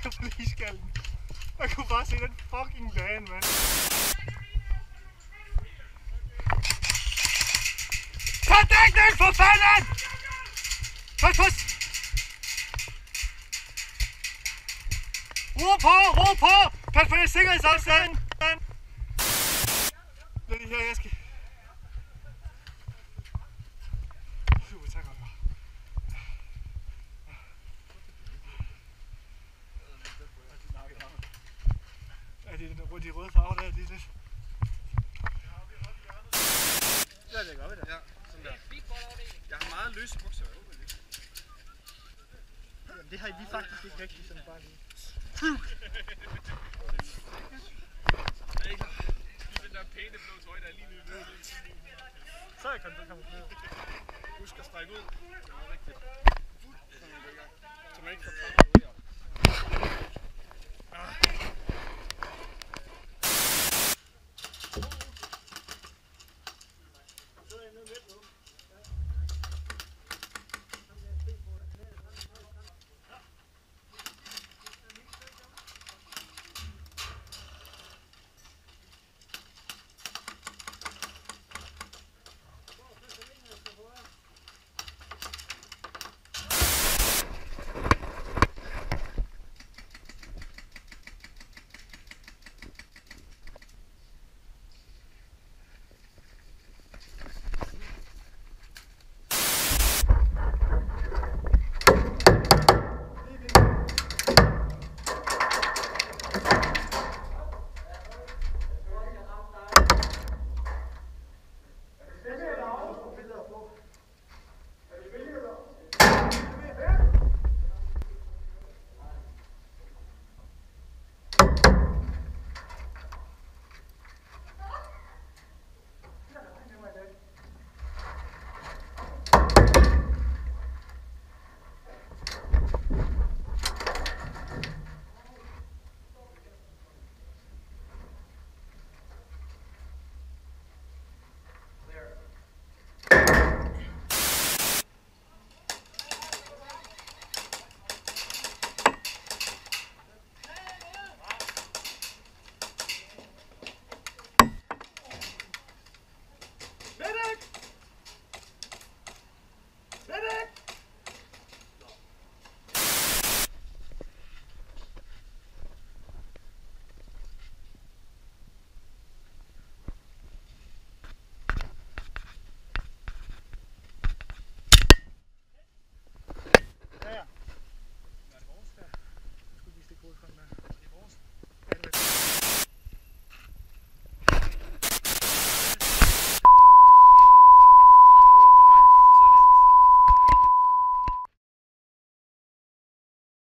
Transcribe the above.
lige skallen. Jeg kunne bare se den fucking bane, mand. Tag dækning for fanden! Pas! Ro på! Pas på den sikkerhedsafstand! Lad det her, jeg skal... Tak godt. Er det de røde farver der? Det er lidt... Ja, det gør vi da. Ja, sådan der. Jeg har meget løse bukser. Jamen, det har vi faktisk ikke rigtig sådan bare lige. Den der pæne blå tøj, der er lige nede. Så kan du komme ned. Husk at strække ud. Det er rigtigt. Så man ikke får